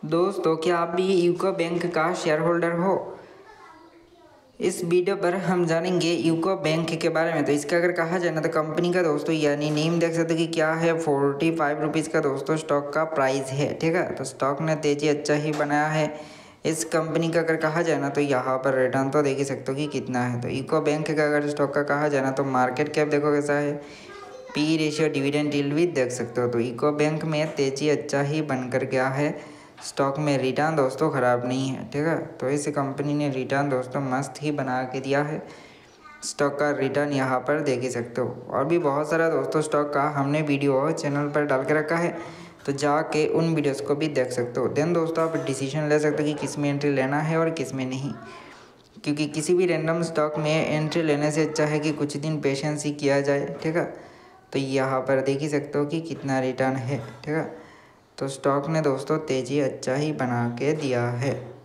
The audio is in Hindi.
दोस्तों, क्या आप भी यूको बैंक का शेयर होल्डर हो? इस वीडियो पर हम जानेंगे यूको बैंक के बारे में। तो इसका अगर कहा जाए ना तो कंपनी का दोस्तों यानी नेम देख सकते हो कि क्या है, 45 रुपीज़ का दोस्तों स्टॉक का प्राइस है। ठीक है, तो स्टॉक ने तेजी अच्छा ही बनाया है। इस कंपनी का अगर कहा जाए ना तो यहाँ पर रिटर्न तो देख ही सकते हो कि कितना है। तो यूको बैंक का अगर स्टॉक का कहा जाए ना तो मार्केट कैप देखो कैसा है, पी रेशियो, डिविडेंड यील्ड भी देख सकते हो। तो यूको बैंक में तेजी अच्छा ही बनकर गया है। स्टॉक में रिटर्न दोस्तों ख़राब नहीं है। ठीक है, तो इस कंपनी ने रिटर्न दोस्तों मस्त ही बना के दिया है। स्टॉक का रिटर्न यहाँ पर देख ही सकते हो। और भी बहुत सारा दोस्तों स्टॉक का हमने वीडियो चैनल पर डाल के रखा है, तो जाके उन वीडियोस को भी देख सकते हो। देन दोस्तों आप डिसीजन ले सकते हो कि किस में एंट्री लेना है और किस में नहीं, क्योंकि किसी भी रैंडम स्टॉक में एंट्री लेने से अच्छा है कि कुछ दिन पेशेंस ही किया जाए। ठीक है, तो यहाँ पर देख ही सकते हो कि कितना रिटर्न है। ठीक है, तो स्टॉक ने दोस्तों तेज़ी अच्छा ही बना के दिया है।